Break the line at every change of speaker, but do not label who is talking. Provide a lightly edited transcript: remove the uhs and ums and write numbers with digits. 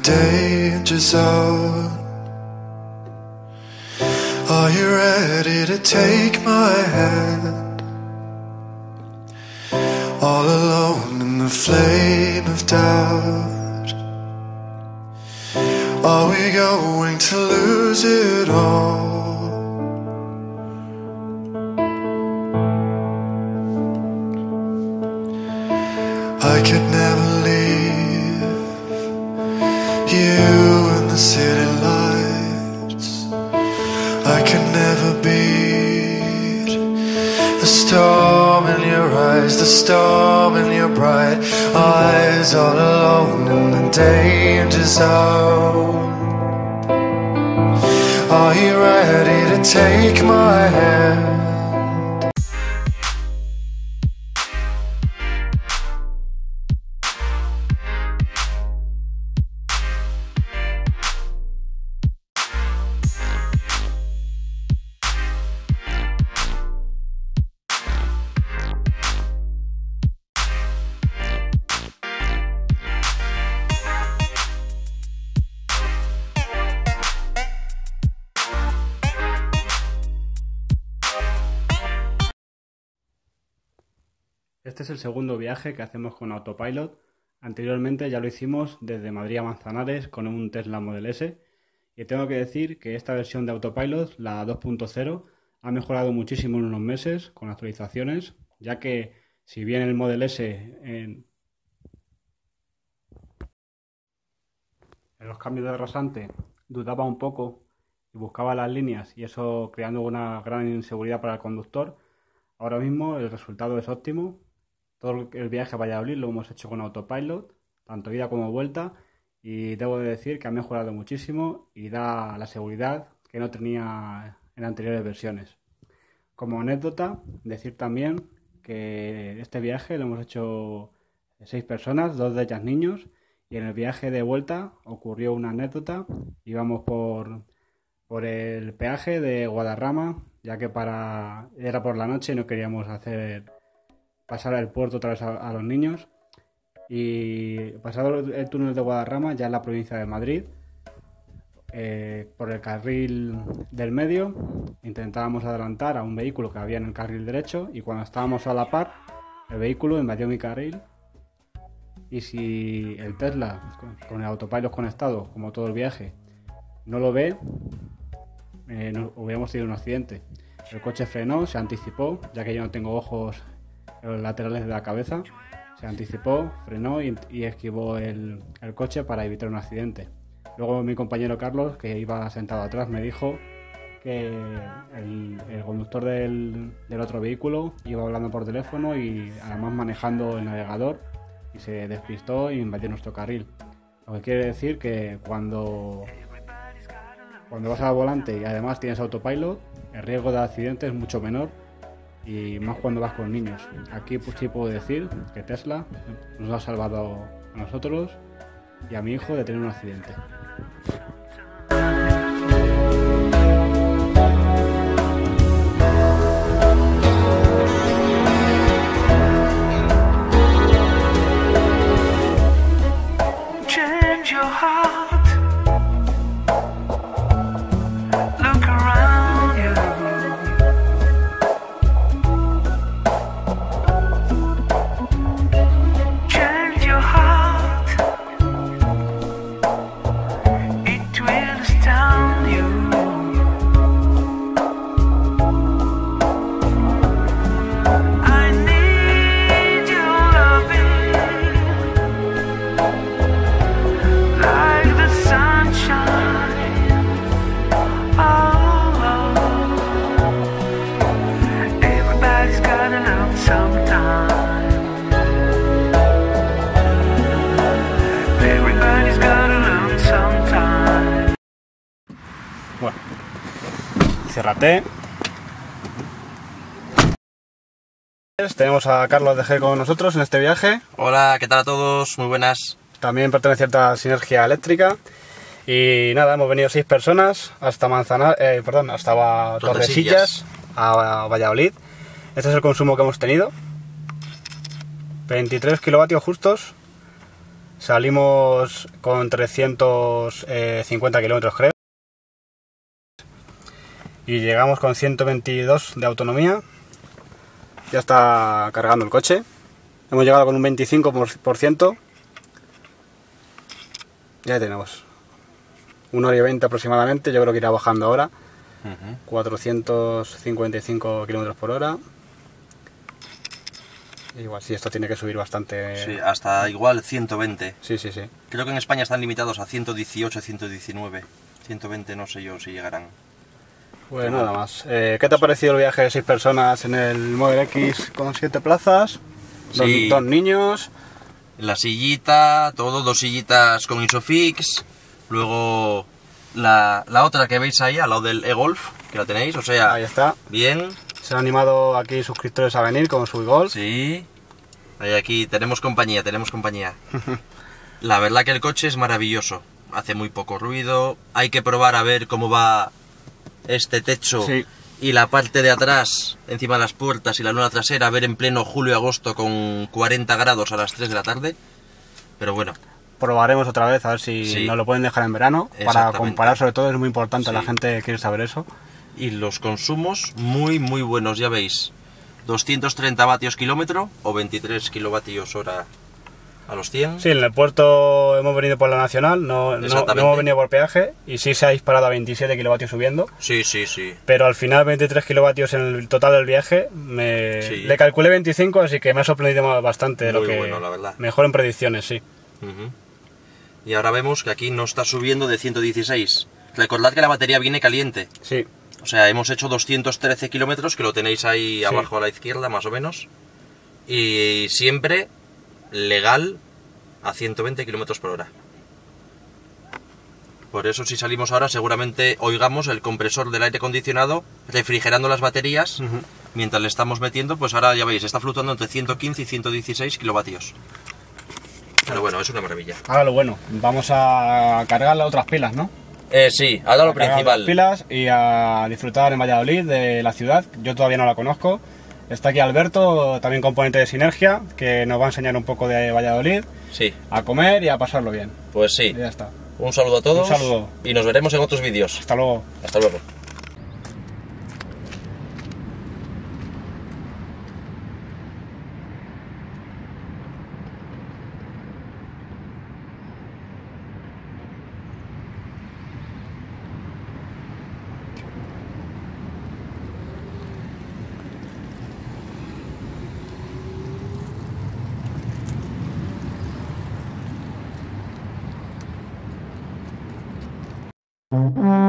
danger zone. Are you ready to take my hand? All alone in the flame of doubt. Are we going to lose it all? I could never leave you in the city lights. I could never beat the storm in your eyes, the storm in your bright eyes. All alone in the danger zone. Are you ready to take my hand?
Este es el segundo viaje que hacemos con Autopilot. Anteriormente ya lo hicimos desde Madrid a Manzanares con un Tesla Model S. Y tengo que decir que esta versión de Autopilot, la 2.0, ha mejorado muchísimo en unos meses con actualizaciones, ya que si bien el Model S en los cambios de rasante dudaba un poco y buscaba las líneas y eso creando una gran inseguridad para el conductor, ahora mismo el resultado es óptimo. Todo el viaje a Valladolid lo hemos hecho con Autopilot, tanto ida como vuelta, y debo de decir que ha mejorado muchísimo y da la seguridad que no tenía en anteriores versiones. Como anécdota, decir también que este viaje lo hemos hecho 6 personas, 2 de ellas niños, y en el viaje de vuelta ocurrió una anécdota. Íbamos por el peaje de Guadarrama, ya que era por la noche y no queríamos pasar el puerto otra vez a los niños, y pasado el túnel de Guadarrama, ya en la provincia de Madrid, por el carril del medio intentábamos adelantar a un vehículo que había en el carril derecho, y cuando estábamos a la par el vehículo invadió mi carril, y si el Tesla con el Autopilot conectado como todo el viaje no lo ve, hubiéramos tenido un accidente. El coche frenó, se anticipó, ya que yo no tengo ojos en los laterales de la cabeza, se anticipó, frenó y esquivó el coche para evitar un accidente. Luego mi compañero Carlos, que iba sentado atrás, me dijo que el conductor del otro vehículo iba hablando por teléfono y además manejando el navegador, y se despistó y invadió nuestro carril. Lo que quiere decir que cuando vas al volante y además tienes Autopilot, el riesgo de accidente es mucho menor, y más cuando vas con niños. Aquí pues sí puedo decir que Tesla nos ha salvado a nosotros y a mi hijo de tener un accidente.
Change your heart. Look around you. Change your heart. It will astound you. I need your loving like the sunshine. Oh, everybody's gotta learn sometime. Everybody's gotta learn sometime.
Bueno, ciérrate. Tenemos a Carlos de G con nosotros en este viaje.
Hola, ¿qué tal a todos? Muy buenas.
También pertenece a cierta sinergia eléctrica. Y nada, hemos venido 6 personas hasta hasta Tordesillas, a Valladolid. Este es el consumo que hemos tenido. 23 kilovatios justos. Salimos con 350 kilómetros, creo. Y llegamos con 122 de autonomía. Ya está cargando el coche. Hemos llegado con un 25%. Ya tenemos 1 hora y 20 aproximadamente. Yo creo que irá bajando ahora. 455 kilómetros por hora. Igual, sí, esto tiene que subir bastante.
Sí, hasta igual 120.
Sí, sí, sí.
Creo que en España están limitados a 118, 119. 120 no sé yo si llegarán.
Pues nada más. ¿Qué te ha parecido el viaje de 6 personas en el Model X con 7 plazas?
Sí.
Dos niños.
La sillita, todo, 2 sillitas con Isofix. Luego la otra que veis ahí, al lado del e-Golf, que la tenéis, o sea,
Ahí está.
bien.
Se han animado aquí suscriptores a venir con su Golf.
Sí. Ahí aquí tenemos compañía, tenemos compañía. La verdad que el coche es maravilloso. Hace muy poco ruido. Hay que probar a ver cómo va este techo
Sí.
y la parte de atrás, encima de las puertas y la luna trasera, a ver en pleno julio y agosto con 40 grados a las 3 de la tarde. Pero bueno,
Probaremos otra vez a ver si
Sí.
nos lo pueden dejar en verano. Para
Exactamente.
comparar, sobre todo, es muy importante.
Sí.
La gente quiere saber eso.
y los consumos muy buenos, ya veis. 230 vatios kilómetro o 23 kilovatios hora a los 100.
Sí, en el puerto hemos venido por la Nacional, no
Exactamente.
hemos venido por peaje. Y sí se ha disparado a 27 kilovatios subiendo.
Sí, sí, sí.
Pero al final 23 kilovatios en el total del viaje.
Sí.
Le calculé 25, así que me ha sorprendido bastante de lo
Muy
que...
bueno, la verdad.
Mejor en predicciones, sí.
Ujú. Y ahora vemos que aquí no está subiendo de 116. Recordad que la batería viene caliente.
Sí.
O sea, hemos hecho 213 kilómetros, que lo tenéis ahí abajo a la izquierda, más o menos. Y siempre legal a 120 kilómetros por hora. Por eso si salimos ahora seguramente oigamos el compresor del aire acondicionado refrigerando las baterías. Mientras le estamos metiendo, pues ahora ya veis, está fluctuando entre 115 y 116 kilovatios. Pero bueno, es una maravilla.
Ahora lo bueno, vamos a cargar las otras pilas, ¿no?
Sí, ahora lo
A cargar
principal.
las pilas y a disfrutar en Valladolid de la ciudad. Yo todavía no la conozco. Está aquí Alberto, también componente de Sinergia, que nos va a enseñar un poco de Valladolid,
Sí,
a comer y a pasarlo bien.
pues sí.
Y ya está.
Un saludo a todos.
Un saludo.
Y nos veremos en otros vídeos.
Hasta luego.
Hasta luego.
Mm-hmm.